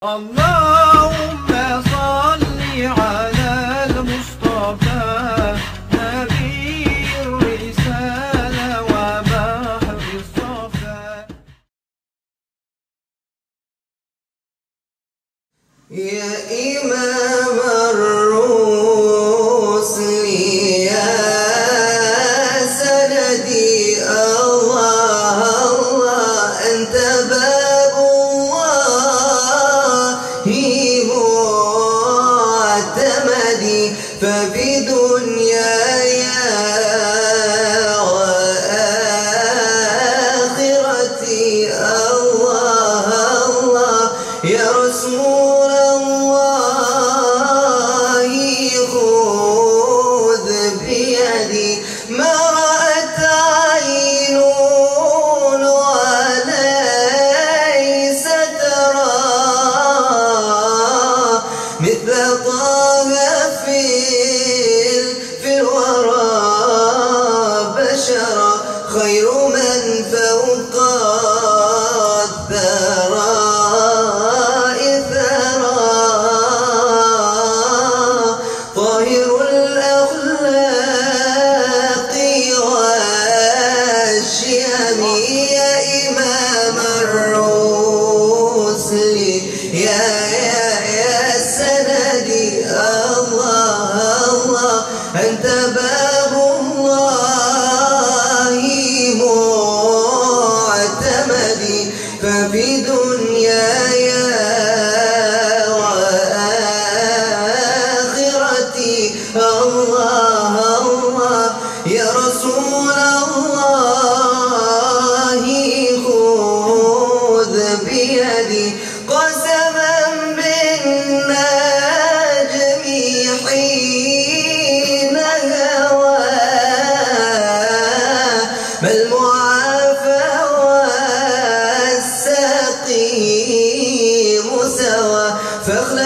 اللهم صل على المصطفى نبي الرسالة وبحر الصفا. يا إمام الرسل يا سندي الله الله أنت باب الله معتمدي ففي دنياي وآخرتي الله الله يا رسول الله خذ بيدي ما رأت عين وليس ترى مثل طه في الورى بشرا خير من فوق الثرى طاهر الأخلاق والشيم يا إمام الرسل يا سندي الله الله أنت باب الله معتمدي ففي دنياي الله الله يا رسول الله خذ بيدي قسما بالنجم حين هوى ما المعافى والسقيم سوى